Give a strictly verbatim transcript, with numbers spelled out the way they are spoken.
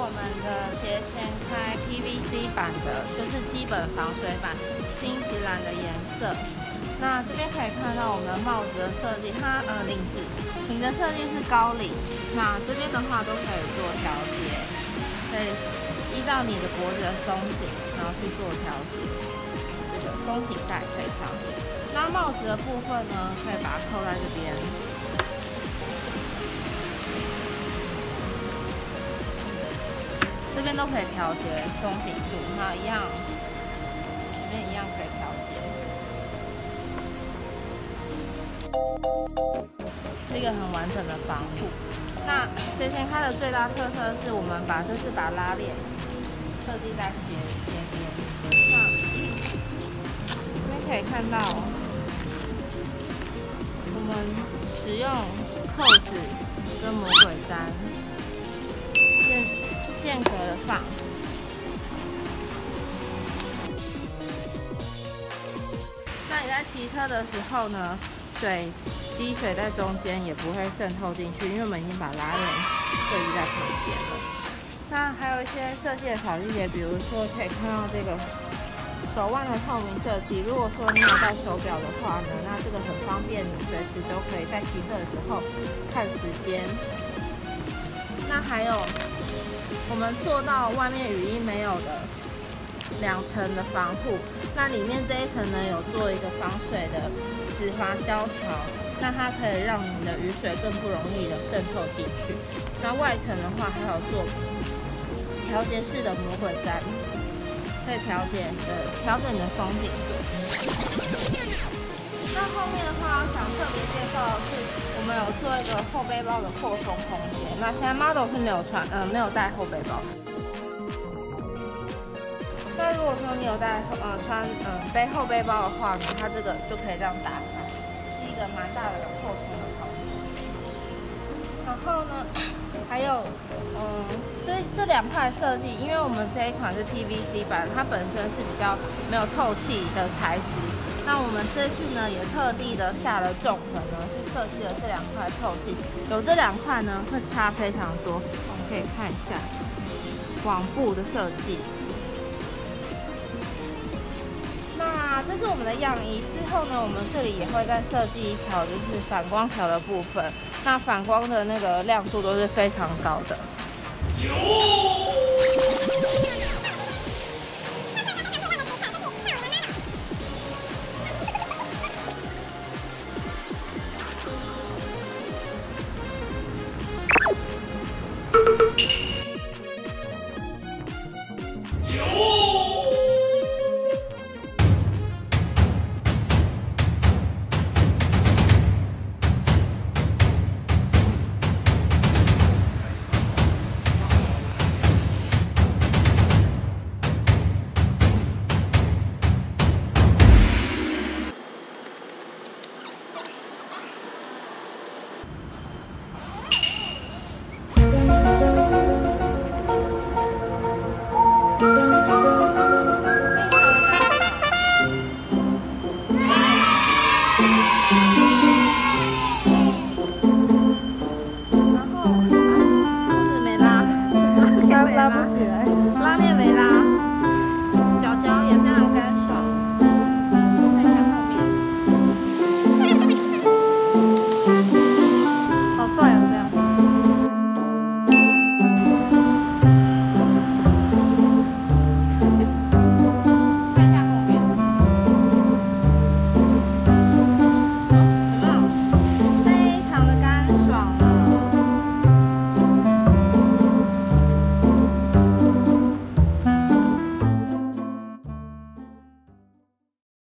我们的斜前开 P V C 版的，就是基本防水版青石蓝的颜色。那这边可以看到我们帽子的设计，它呃领子领的设计是高领，那这边的话都可以做调节，可以依照你的脖子的松紧，然后去做调节。这个松紧带可以调节。那帽子的部分呢，可以把它扣在这边。 这边都可以调节松紧度，那一样，这边一样可以调节。是一个很完整的防护。那斜前开的最大特色是我们把这次把拉链设计在斜斜边。那这边可以看到，我们使用扣子跟魔鬼毡。 间隔的放，那你在骑车的时候呢，水积水在中间也不会渗透进去，因为我们已经把拉链设计在旁边了。那还有一些设计的小细节，比如说可以看到这个手腕的透明设计。如果说你有戴手表的话呢，那这个很方便，你随时都可以在骑车的时候看时间。那还有。 我们做到外面雨衣没有的两层的防护，那里面这一层呢有做一个防水的止滑胶条，那它可以让你的雨水更不容易的渗透进去。那外层的话还有做调节式的魔鬼毡，可以调节你的调整你的松紧度。那后面的话，想特别介绍的是。 我们有做一个后背包的扩充空间。那现在 model 是没有穿，呃，没有带后背包。那如果说你有带，呃，穿，呃，背后背包的话呢，它这个就可以这样打开，是一个蛮大的扩充的空间。然后呢，还有，嗯，这这两块设计，因为我们这一款是 P V C 版，它本身是比较没有透气的材质。 那我们这次呢，也特地的下了重粉呢，去设计了这两块透气。有这两块呢，会差非常多。我们可以看一下网布的设计。那这是我们的样衣。之后呢，我们这里也会再设计一条，就是反光条的部分。那反光的那个亮度都是非常高的。